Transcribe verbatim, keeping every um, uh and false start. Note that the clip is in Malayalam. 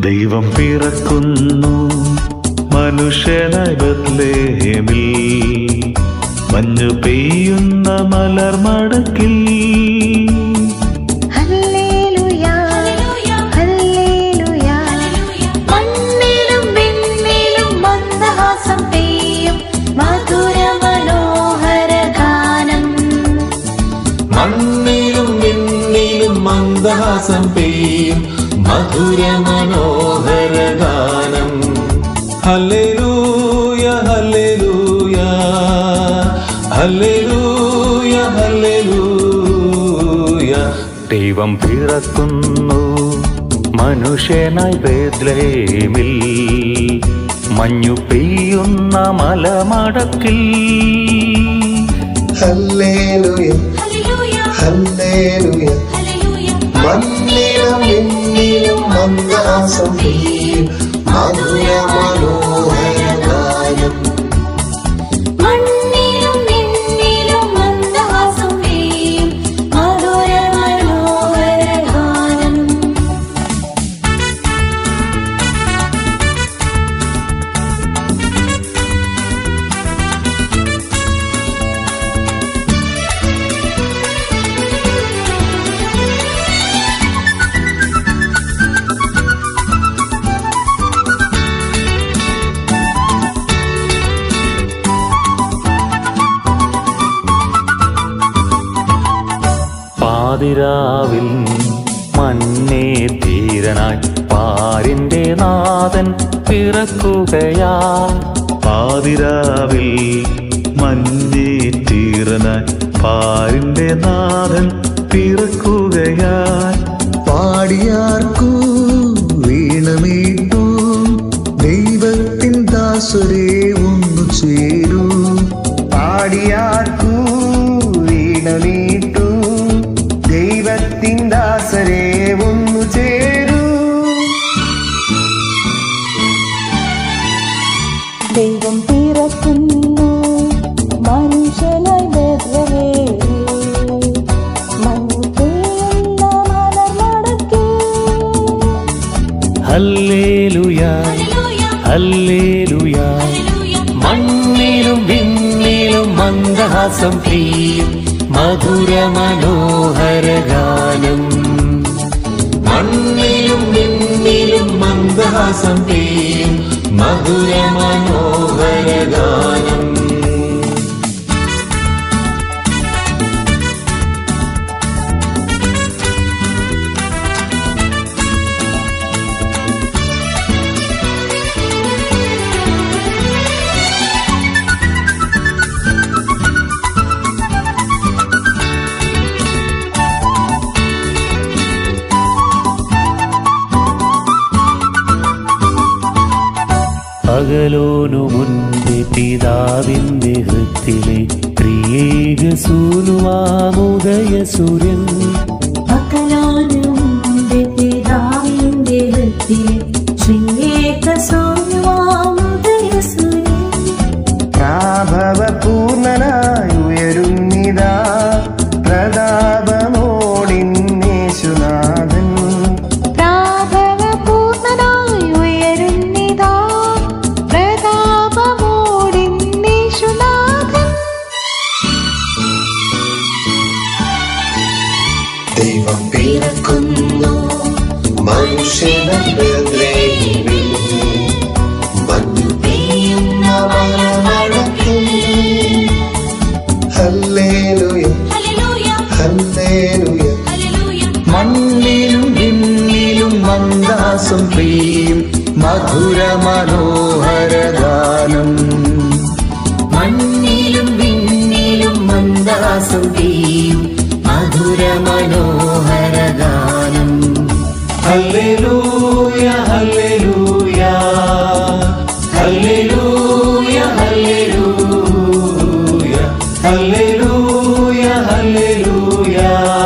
ദൈവം പിറക്കുന്നു മനുഷ്യനായി ബത്ലഹേമിൽ, മഞ്ഞു പെയ്യുന്ന മലർമടക്കിൽ. മണ്ണിലും വിണ്ണിലും മന്ദഹാസം പെയ്യും മധുര മനോഹര ഗാനം. Hallelujah hallelujah hallelujah hallelujah. ദൈവം പിറക്കുന്നു മനുഷ്യനായി ബേത്ലഹേമിൽ, മഞ്ഞു പെയ്യുന്ന മലമടക്കിൽ. Hallelujah hallelujah. മണ്ണിലും വിണ്ണിലും മന്ദഹാസം പെയ്യും മധുര മനോഹര ഗാനം. മണ്ണിലും വിണ്ണിലും മന്ദഹാസം പെയ്യും മധുര മനോഹര ഗാനം. പാതിരാവിൽ മന്നേ ധീരനായി പാരിന്റെ നാഥൻ പിറക്കുകയാ. പാതിരാവിൽ മഞ്ഞേ ധീരനായി പാരിന്റെ നാഥൻ പിറക്കുകയായി. പാടിയാർക്കൂ വീണമീട്ടു ദൈവത്തിൻ ദാസരെ ഒന്നു ചേരൂ. പാടിയാർക്കൂ വീണമീട്ടു ദൈവത്തിൻ ദാസരെ ഒന്നു ചേരൂ. ദൈവം പിറക്കുന്നു മനുഷ്യനായി ബേത്ലഹേമിൽ, മഞ്ഞു പെയ്യുന്ന മലർമടക്കിൽ. Hallelujah hallelujah. മണ്ണിലും വിണ്ണിലും മന്ദഹാസം പെയ്യും മധുര മനോഹര ഗാനം. മണ്ണിലും വിണ്ണിലും മന്ദഹാസം പെയ്യും മധുര മനോഹര ഗാനം. പകലോനു മുൻപേ പിതാവിന്റെ ഹൃത്തിലെ ത്രിയേക സൂനുവാമുദയ സൂര്യൻ. പകലോനു മുൻപേ പിതാവിന്റെ ഹൃത്തിലെ ത്രിയേക സൂനുവാമുദയ സൂര്യൻ. പ്രാഭവ പൂർണ്ണനായി ഉയരുന്നിതാ പ്രതാപമോടിന്നേശുനാഥൻ. ദൈവം പിറക്കുന്നു മനുഷ്യനായി ബേത്ലഹേമിൽ, മഞ്ഞു പെയ്യുന്ന മലമടക്കിൽ. Hallelujah hallelujah. മണ്ണിലും വിണ്ണിലും മന്ദഹാസം പെയ്യും മധുര മനോഹര ഗാനം. മണ്ണിലും വിണ്ണിലും മന്ദഹാസം പെയ്യും മധുര മനോഹര ഗാനം. Hallelujah hallelujah hallelujah hallelujah hallelujah hallelujah.